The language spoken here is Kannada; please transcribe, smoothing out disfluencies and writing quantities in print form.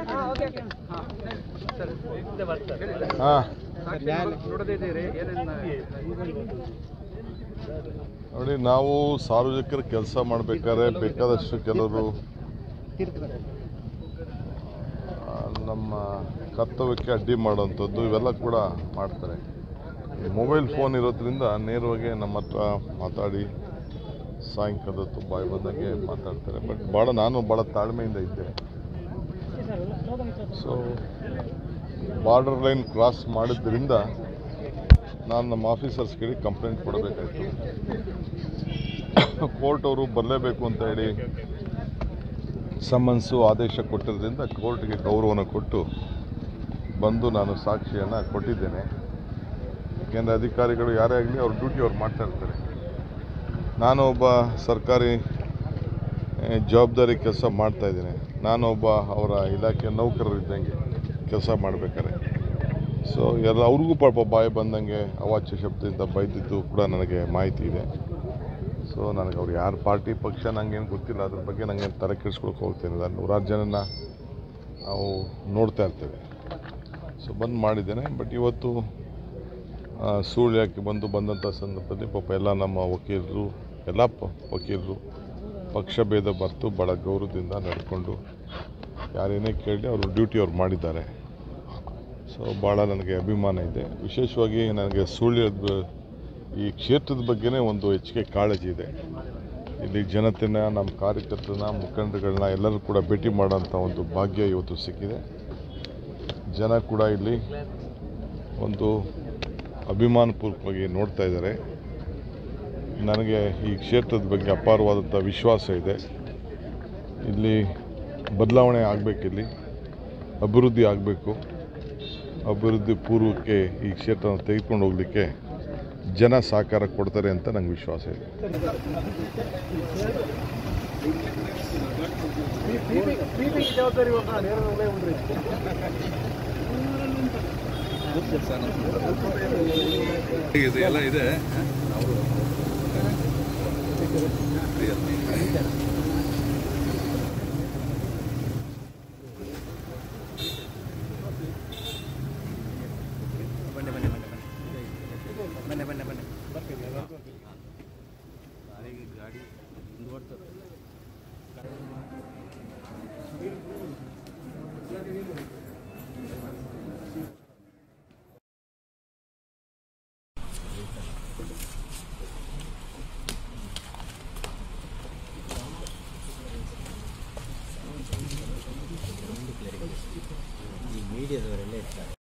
ನೋಡಿ, ನಾವು ಸಾರ್ವಜನಿಕರ ಕೆಲಸ ಮಾಡಬೇಕಾದ್ರೆ ಬೇಕಾದಷ್ಟು ಕೆಲವರು ನಮ್ಮ ಕರ್ತವ್ಯಕ್ಕೆ ಅಡ್ಡಿ ಮಾಡೋವಂಥದ್ದು ಇವೆಲ್ಲ ಕೂಡ ಮಾಡ್ತಾರೆ. ಮೊಬೈಲ್ ಫೋನ್ ಇರೋದ್ರಿಂದ ನೇರವಾಗಿ ನಮ್ಮ ಹತ್ರ ಮಾತಾಡಿ ಸಾಯಂಕಾಲದತ್ತು ಬಾಯಿ ಬಂದಾಗೆ ಮಾತಾಡ್ತಾರೆ. ಬಟ್ ನಾನು ಭಾಳ ತಾಳ್ಮೆಯಿಂದ ಇದ್ದೆ. ಸೊ ಬಾರ್ಡರ್ ಲೈನ್ ಕ್ರಾಸ್ ಮಾಡಿದ್ರಿಂದ ನಾನು ನಮ್ಮ ಆಫೀಸರ್ಸ್ಗೆ ಕಂಪ್ಲೇಂಟ್ ಕೊಡಬೇಕಾಯಿತು. ಕೋರ್ಟ್ ಅವರು ಬರಲೇಬೇಕು ಅಂತ ಹೇಳಿ ಸಮನ್ಸು ಆದೇಶ ಕೊಟ್ಟಿದ್ದರಿಂದ ಕೋರ್ಟ್ಗೆ ಗೌರವನ ಕೊಟ್ಟು ಬಂದು ನಾನು ಸಾಕ್ಷಿಯನ್ನು ಕೊಟ್ಟಿದ್ದೇನೆ. ಯಾಕೆಂದರೆ ಅಧಿಕಾರಿಗಳು ಯಾರೇ ಆಗಲಿ ಅವ್ರ ಡ್ಯೂಟಿ ಅವ್ರು ಮಾಡ್ತಾ ಇರ್ತಾರೆ. ನಾನು ಒಬ್ಬ ಸರ್ಕಾರಿ ಜವಾಬ್ದಾರಿ ಕೆಲಸ ಮಾಡ್ತಾಯಿದ್ದೇನೆ. ನಾನೊಬ್ಬ ಅವರ ಇಲಾಖೆ ನೌಕರರಿದ್ದಂಗೆ ಕೆಲಸ ಮಾಡಬೇಕಾದ್ರೆ ಸೊ ಅವ್ರಿಗೂ ಪಾಪ ಬಾಯಿ ಬಂದಂಗೆ ಅವಾಚ್ಯ ಶಬ್ದದಿಂದ ಬೈದಿದ್ದು ಕೂಡ ನನಗೆ ಮಾಹಿತಿ ಇದೆ. ಸೊ ನನಗೆ ಅವ್ರು ಯಾರು ಪಾರ್ಟಿ ಪಕ್ಷ ನನಗೇನು ಗೊತ್ತಿಲ್ಲ, ಅದ್ರ ಬಗ್ಗೆ ನನಗೇನು ತಲೆ ಕೆಡಿಸ್ಕೊಳಕ್ಕೆ ಹೋಗ್ತೇನೆ. ನಾನು ನೂರಾರು ಜನನ ನಾವು ನೋಡ್ತಾ ಇರ್ತೇವೆ. ಸೊ ಬಂದು ಮಾಡಿದ್ದೇನೆ. ಬಟ್ ಇವತ್ತು ಸುಳ್ಳು ಯಾಕೆ ಬಂದಂಥ ಸಂದರ್ಭದಲ್ಲಿ ಪಾಪ ಎಲ್ಲ ನಮ್ಮ ವಕೀಲರು ಎಲ್ಲ ವಕೀಲರು ಪಕ್ಷ ಭೇದ ಬರ್ತು ಭಾಳ ಗೌರವದಿಂದ ನಡ್ಕೊಂಡು ಯಾರೇನೇ ಕೇಳಿ ಅವರು ಡ್ಯೂಟಿ ಅವ್ರು ಮಾಡಿದ್ದಾರೆ. ಸೊ ಭಾಳ ನನಗೆ ಅಭಿಮಾನ ಇದೆ. ವಿಶೇಷವಾಗಿ ನನಗೆ ಸುಳ್ಯದ ಈ ಕ್ಷೇತ್ರದ ಬಗ್ಗೆನೇ ಒಂದು ಹೆಚ್ಚಿಗೆ ಕಾಳಜಿ ಇದೆ. ಇಲ್ಲಿ ಜನತೆನ, ನಮ್ಮ ಕಾರ್ಯಕರ್ತರನ್ನ, ಮುಖಂಡರುಗಳನ್ನ ಎಲ್ಲರೂ ಕೂಡ ಭೇಟಿ ಮಾಡೋಂಥ ಒಂದು ಭಾಗ್ಯ ಇವತ್ತು ಸಿಕ್ಕಿದೆ. ಜನ ಕೂಡ ಇಲ್ಲಿ ಒಂದು ಅಭಿಮಾನಪೂರ್ವಕವಾಗಿ ನೋಡ್ತಾ ಇದ್ದಾರೆ. ನನಗೆ ಈ ಕ್ಷೇತ್ರದ ಬಗ್ಗೆ ಅಪಾರವಾದಂಥ ವಿಶ್ವಾಸ ಇದೆ. ಇಲ್ಲಿ ಬದಲಾವಣೆ ಆಗಬೇಕಿಲ್ಲಿ, ಅಭಿವೃದ್ಧಿ ಆಗಬೇಕು. ಅಭಿವೃದ್ಧಿ ಪೂರ್ವಕ್ಕೆ ಈ ಕ್ಷೇತ್ರನ ತೆಗೆದುಕೊಂಡು ಹೋಗಲಿಕ್ಕೆ ಜನ ಸಹಕಾರ ಕೊಡ್ತಾರೆ ಅಂತ ನಂಗೆ ವಿಶ್ವಾಸ ಇದೆ. ಎಲ್ಲ ಇದೆ. ಗಾಡಿ ಮೀಡಿಯಾದವರೆಲ್ಲ ಇರ್ತಾರೆ.